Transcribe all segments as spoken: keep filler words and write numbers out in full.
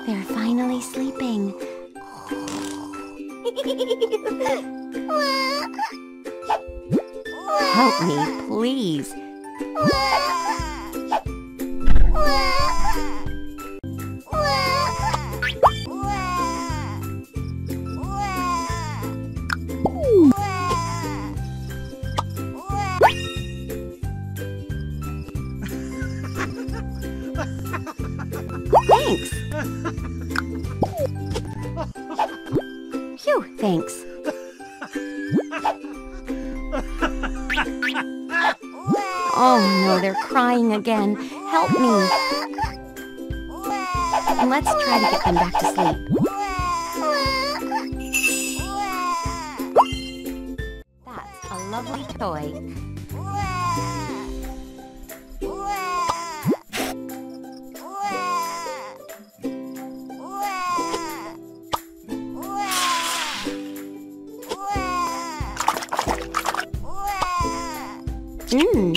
They're finally sleeping. Help me, please. Thanks. Phew, thanks. Oh no, they're crying again. Help me. Let's try to get them back to sleep. That's a lovely toy. Mmm.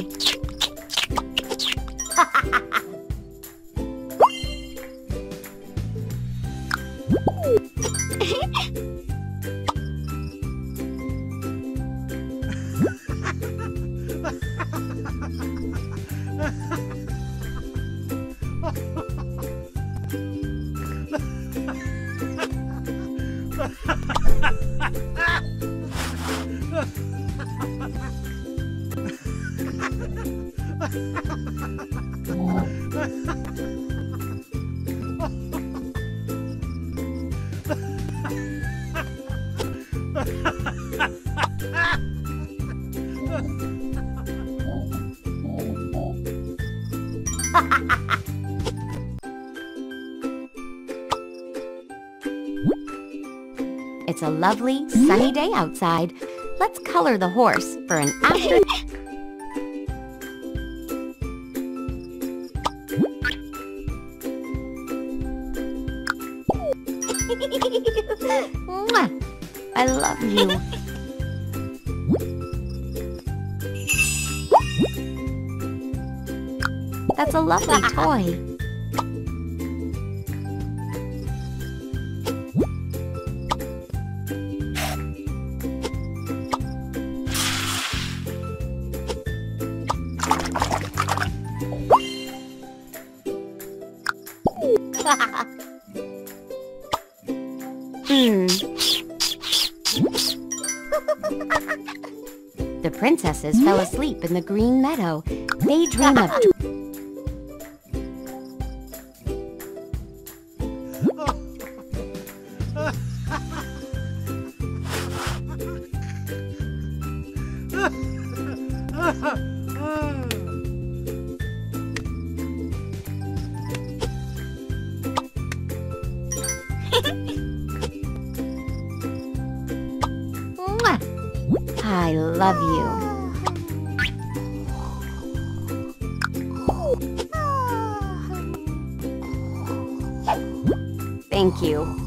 It's a lovely, sunny day outside. Let's color the horse for an after... Mwah! I love you. That's a lovely toy. Hmm. The princesses fell asleep in the green meadow. They dream of... I love you. Thank you.